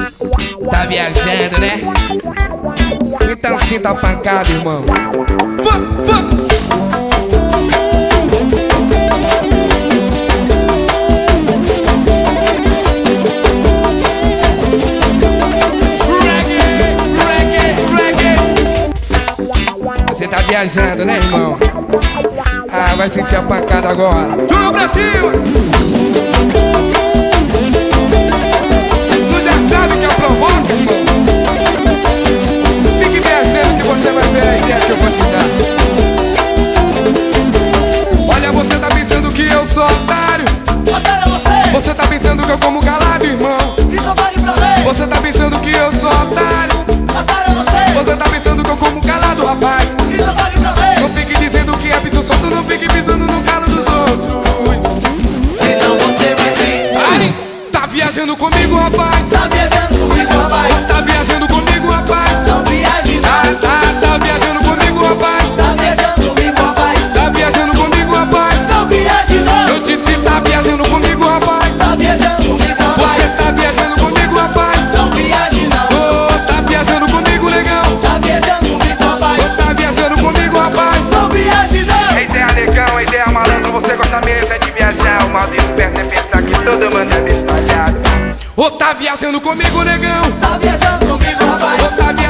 Tá viajando, né? Então sinta a pancada, irmão. Você tá viajando, né, irmão? Ah, vai sentir a pancada agora. Joga pra cima! Tu já sabe que é provoca, irmão? Fique viajando que você vai ver a ideia que eu vou te dar. Olha, você tá pensando que eu sou otário. Otário é você! Você tá pensando que eu como calado, irmão. Então vale pra ver! Você tá pensando que eu sou otário. Otário é você! Você tá pensando que eu como calado, rapaz. Então vale pra ver! Não fique dizendo que é bicho solto, não fique pisando no calo dos outros. Senão você vai se... Pare! Tá viajando comigo, rapaz? Tá viajando comigo, rapaz! Tá viajando comigo, rapaz? Não viaje não! Tá viajando comigo, rapaz? Tá viajando comigo, rapaz! Tá viajando comigo, rapaz? Não viaje não! Eu disse tá viajando comigo, rapaz? Tá viajando comigo, rapaz! Você tá viajando comigo, rapaz? Não viaje não! Ô, tá viajando comigo, negão? Tá viajando comigo, rapaz! Ô, tá viajando comigo, rapaz? Não viaje não! Ideia negão, ideia malandro, você gosta mesmo é de viajar. O mal de esperto é pensar que todo mundo é espalhado. Ô, tá viajando comigo, negão? Tá viajando comigo, rapaz! Ô, tá